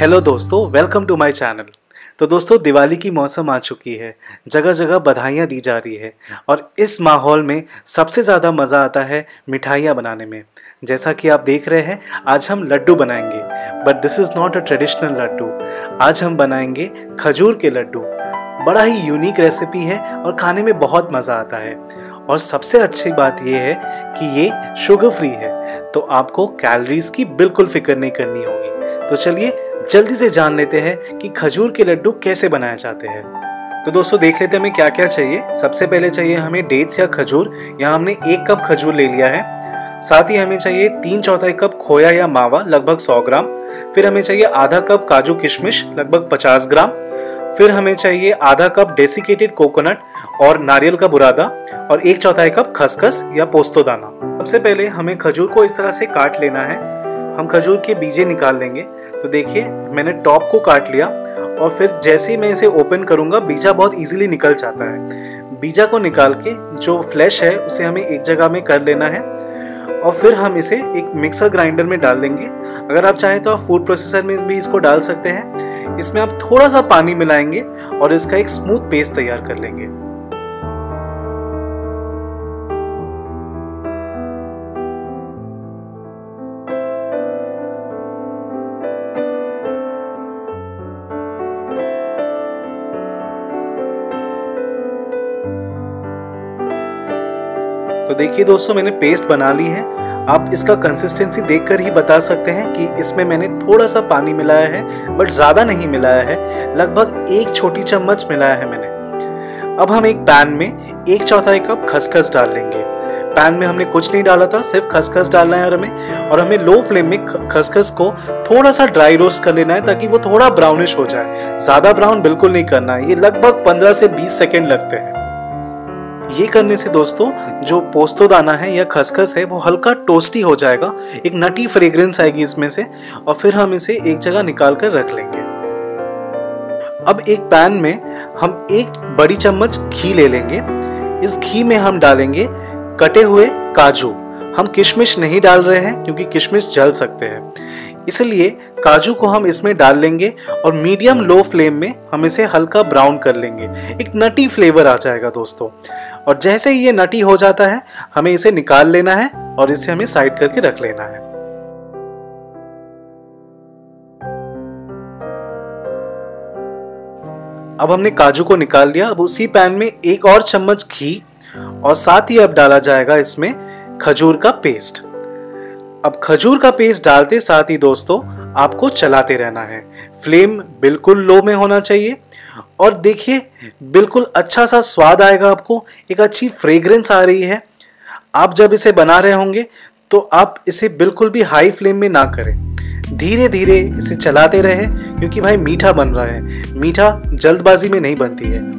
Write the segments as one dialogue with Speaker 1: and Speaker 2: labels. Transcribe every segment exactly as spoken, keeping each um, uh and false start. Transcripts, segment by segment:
Speaker 1: Hello दोस्तों, welcome to my channel. तो दोस्तों, दिवाली की मौसम आ चुकी है, जगह जगह बधाइयाँ दी जा रही है और इस माहौल में सबसे ज़्यादा मज़ा आता है मिठाइयाँ बनाने में। जैसा कि आप देख रहे हैं, आज हम लड्डू बनाएंगे, but this is not a traditional laddoo. आज हम बनाएंगे खजूर के लड्डू। बड़ा ही यूनिक रेसिपी है और खाने में बहुत मज़ा आता है। और सबसे अच्छी बात यह है कि ये शुगर फ्री है, तो आपको कैलोरीज की बिल्कुल फिक्र नहीं करनी होगी। तो चलिए जल्दी से जान लेते हैं कि खजूर के लड्डू कैसे बनाए जाते हैं। तो दोस्तों, देख लेते हैं हमें क्या क्या चाहिए। सबसे पहले चाहिए हमें डेट्स या खजूर। यहाँ हमने एक कप खजूर ले लिया है। साथ ही हमें चाहिए तीन चौथाई कप खोया या मावा, लगभग सौ ग्राम। फिर हमें चाहिए आधा कप काजू किशमिश, लगभग पचास ग्राम। फिर हमें चाहिए आधा कप डेसिकेटेड कोकोनट और नारियल का बुरादा और एक चौथाई कप खसखस या पोस्तो दाना। सबसे पहले हमें खजूर को इस तरह से काट लेना है। हम खजूर के बीजे निकाल लेंगे। तो देखिए, मैंने टॉप को काट लिया और फिर जैसे ही मैं इसे ओपन करूंगा, बीजा बहुत इजीली निकल जाता है। बीजा को निकाल के जो फ्लैश है उसे हमें एक जगह में कर लेना है और फिर हम इसे एक मिक्सर ग्राइंडर में डाल देंगे। अगर आप चाहें तो आप फूड प्रोसेसर में भी इसको डाल सकते हैं। इसमें आप थोड़ा सा पानी मिलाएंगे और इसका एक स्मूथ पेस्ट तैयार कर लेंगे। तो देखिए दोस्तों, मैंने पेस्ट बना ली है। आप इसका कंसिस्टेंसी देखकर ही बता सकते हैं कि इसमें मैंने थोड़ा सा पानी मिलाया है, बट ज़्यादा नहीं मिलाया है। लगभग एक छोटी चम्मच मिलाया है मैंने। अब हम एक पैन में एक चौथाई कप खसखस डाल लेंगे। पैन में हमने कुछ नहीं डाला था, सिर्फ खसखस डालना है और हमें और हमें लो फ्लेम में खसखस को थोड़ा सा ड्राई रोस्ट कर लेना है ताकि वो थोड़ा ब्राउनिश हो जाए। ज़्यादा ब्राउन बिल्कुल नहीं करना है। ये लगभग पंद्रह से बीस सेकेंड लगते हैं। ये करने से दोस्तों, जो पोस्तो दाना है या खसखस है वो हल्का टोस्टी हो जाएगा, एक नटी फ्रेग्रेंस आएगी इसमें से, और फिर हम इसे एक जगह निकाल कर रख लेंगे। अब एक पैन में हम एक बड़ी चम्मच घी ले लेंगे। इस घी में हम डालेंगे कटे हुए काजू। हम किशमिश नहीं डाल रहे हैं क्योंकि किशमिश जल सकते हैं, इसलिए काजू को हम इसमें डाल लेंगे और मीडियम लो फ्लेम में हम इसे हल्का ब्राउन कर लेंगे। एक नटी फ्लेवर आ जाएगा दोस्तों। और जैसे ही ये नटी हो जाता है, हमें इसे निकाल लेना है और इसे हमें साइड करके रख लेना है। अब हमने काजू को निकाल लिया। अब उसी पैन में एक और चम्मच घी और साथ ही अब डाला जाएगा इसमें खजूर का पेस्ट। अब खजूर का पेस्ट डालते साथ ही दोस्तों आपको चलाते रहना है। फ्लेम बिल्कुल लो में होना चाहिए और देखिए, बिल्कुल अच्छा सा स्वाद आएगा आपको। एक अच्छी फ्रेग्रेंस आ रही है। आप जब इसे बना रहे होंगे तो आप इसे बिल्कुल भी हाई फ्लेम में ना करें। धीरे धीरे इसे चलाते रहें क्योंकि भाई मीठा बन रहा है। मीठा जल्दबाजी में नहीं बनती है।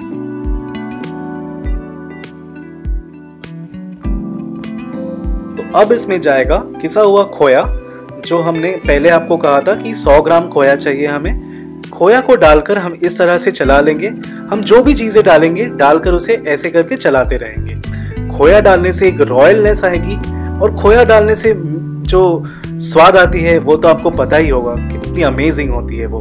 Speaker 1: तो अब इसमें जाएगा किसा हुआ खोया, जो हमने पहले आपको कहा था कि सौ ग्राम खोया चाहिए हमें। खोया को डालकर हम इस तरह से चला लेंगे। हम जो भी चीजें डालेंगे डालकर उसे ऐसे करके चलाते रहेंगे। खोया डालने से एक रॉयलनेस आएगी और खोया डालने से जो स्वाद आती है वो तो आपको पता ही होगा कितनी अमेजिंग होती है वो।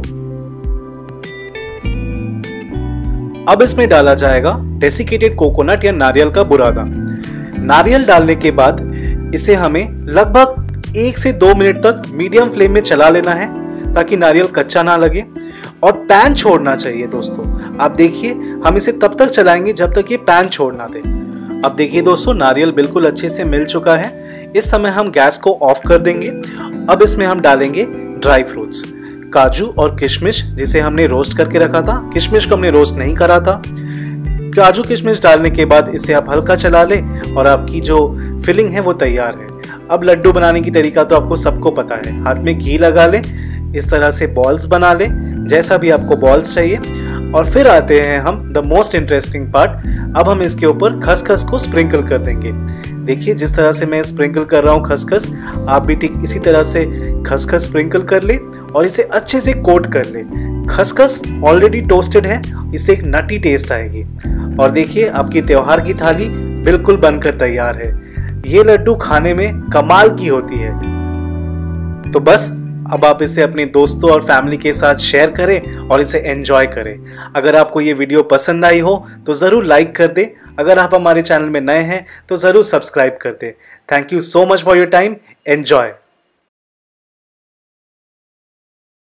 Speaker 1: अब इसमें डाला जाएगा डेसिकेटेड कोकोनट या नारियल का बुरादा। नारियल डालने के बाद इसे हमें लगभग एक से दो मिनट तक मीडियम फ्लेम में चला लेना है ताकि नारियल कच्चा ना लगे। और पैन छोड़ना चाहिए दोस्तों। आप देखिए, हम इसे तब तक चलाएंगे जब तक ये पैन छोड़ ना दे। अब देखिए दोस्तों, नारियल बिल्कुल अच्छे से मिल चुका है। इस समय हम गैस को ऑफ कर देंगे। अब इसमें हम डालेंगे ड्राई फ्रूट्स, काजू और किशमिश, जिसे हमने रोस्ट करके रखा था। किशमिश को हमने रोस्ट नहीं करा था। काजू किशमिश डालने के बाद इसे आप हल्का चला लें और आपकी जो फिलिंग है वो तैयार है। अब लड्डू बनाने की तरीका तो आपको सबको पता है। हाथ में घी लगा लें, इस तरह से बॉल्स बना लें, जैसा भी आपको बॉल्स चाहिए। और फिर आते हैं हम द मोस्ट इंटरेस्टिंग पार्ट। अब हम इसके ऊपर खसखस को स्प्रिंकल कर देंगे। देखिए, जिस तरह से मैं स्प्रिंकल कर रहा हूँ खसखस, आप भी ठीक इसी तरह से खसखस स्प्रिंकल कर ले और इसे अच्छे से कोट कर ले। खसखस ऑलरेडी टोस्टेड है, इससे एक नटी टेस्ट आएगी। और देखिए, आपकी त्योहार की थाली बिल्कुल बनकर तैयार है। ये लड्डू खाने में कमाल की होती है। तो बस अब आप इसे अपने दोस्तों और फैमिली के साथ शेयर करें और इसे एंजॉय करें। अगर आपको ये वीडियो पसंद आई हो तो ज़रूर लाइक कर दें। अगर आप हमारे चैनल में नए हैं तो ज़रूर सब्सक्राइब कर दें। Thank you so much for your time. Enjoy.